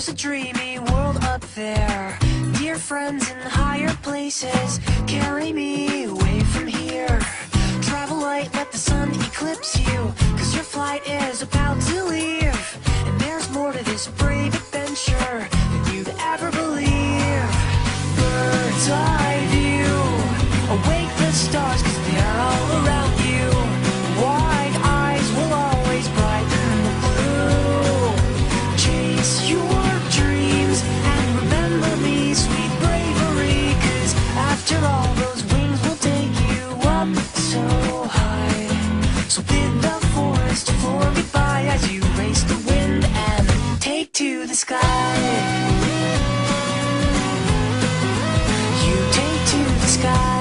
There's a dreamy world up there. Dear friends in higher places, carry me away from here. Travel light, let the sun eclipse you, 'cause your flight is about to leave. And there's more to this brave adventure than you'd ever believe. Bird's eye view, awake the stars, 'cause they're all around you. Wide eyes will always brighten the blue. Chase your dreams and remember me, sweet bravery, 'cause after all, those wings will take you up so high. So bid the forest floor goodbye as you race the wind and take to the sky. You take to the sky.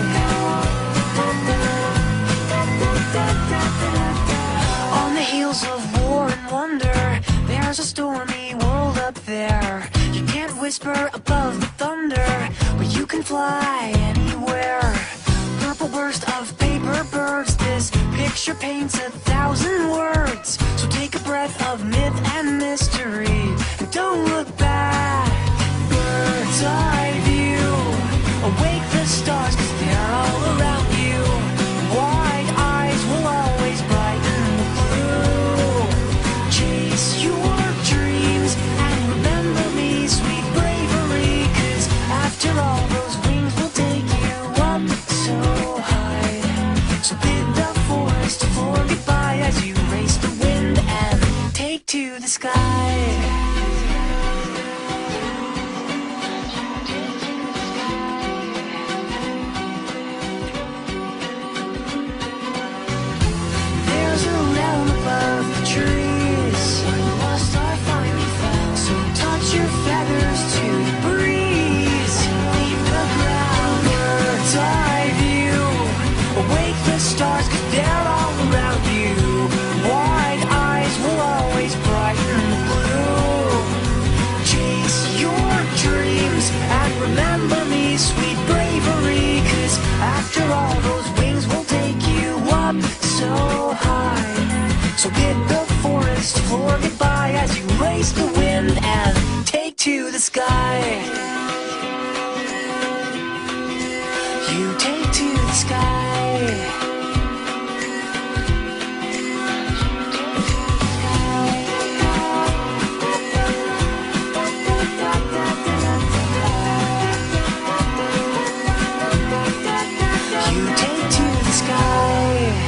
On the heels of war and wonder, there's a stormy world up there. You can't whisper above the thunder, but you can fly anywhere. Purple burst of paper birds, this picture paints 1,000 words. So take a breath of myth and mystery, and don't look back. Bird's eye view, awake the stars, 'cause they're all around you. Wide eyes will always brighten the blue. Chase your dreams and remember me, sweet bravery, 'cause after all, those wings will take you up so high. So bid the forest floor goodbye as you race the wind and take to the sky. There's a realm above the trees, lost or finally found. So touch your feathers to the breeze, leave the ground. Bird's eye view, awake the stars, 'cause they're all around you. Wide eyes will always brighten the blue. Chase your dreams and remember me, sweet bravery, 'cause after all, those wings will take you up so high. So bid the forest floor goodbye as you race the wind and take to the sky. You take to the sky. You take to the sky.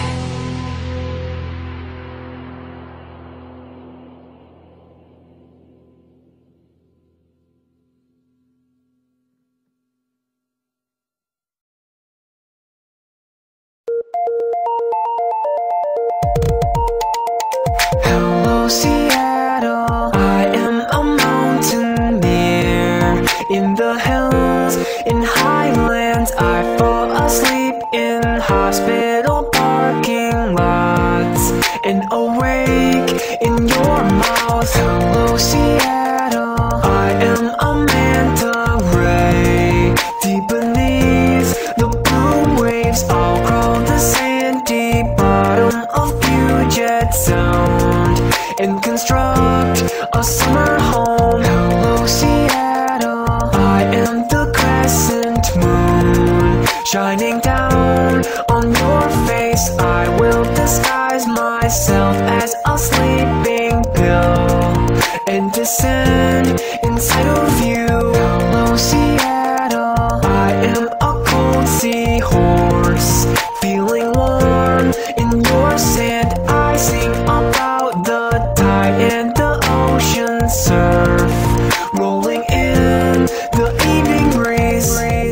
Hello, Seattle. I am a mountaineer in the hills, in highlands. I fall asleep in hospital parking lots and awake in your mouth. Hello, Seattle. I am a manta ray. Deep beneath the blue waves, I'll crawl the sandy bottom of Puget Sound and construct a summer home. Hello, Seattle. I am the crescent moon shining down on your face. I will disguise myself as a sleeping pill and descend inside of you. Hello, Seattle. I am a cold seahorse, feeling warm in your sand. I sing about the tide and the ocean surf, rolling in the evening breeze.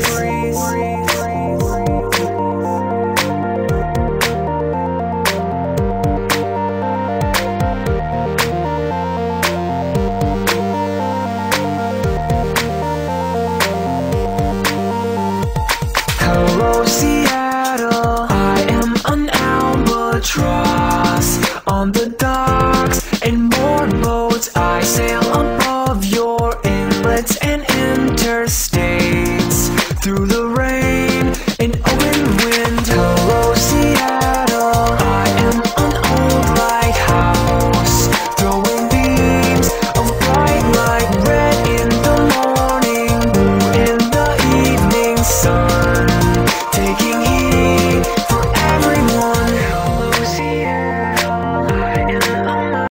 Hello, Seattle. I am an albatross on the docks and motorboats. I sail above your inlets and interstates through the